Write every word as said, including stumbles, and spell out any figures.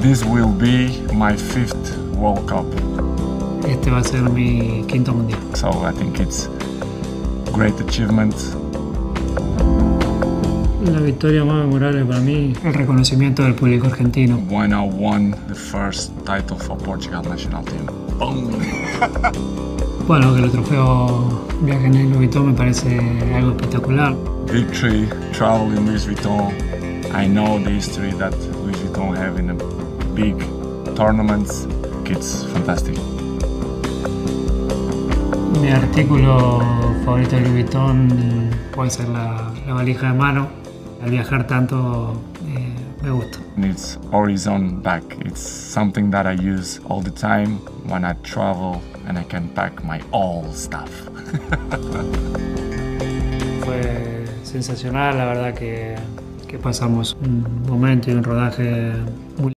This will be my fifth World Cup. Este va a ser mi quinto mundial. So I think it's great achievement. La victoria más memorable para mí, el reconocimiento del público argentino. When I won the first title for Portugal national team. Boom. Bueno, que el trofeo viaje en el Vuitton me parece algo espectacular. Victory, travel in Louis Vuitton. I know the history that Louis Vuitton have in a big tournaments. It's fantastic. Mi artículo favorito de Louis Vuitton puede ser la, la valija de mano. Al viajar tanto eh, me gusta. It's horizon back. It's something that I use all the time when I travel and I can pack my all stuff. Fue sensacional, la verdad que, que pasamos un momento y un rodaje muy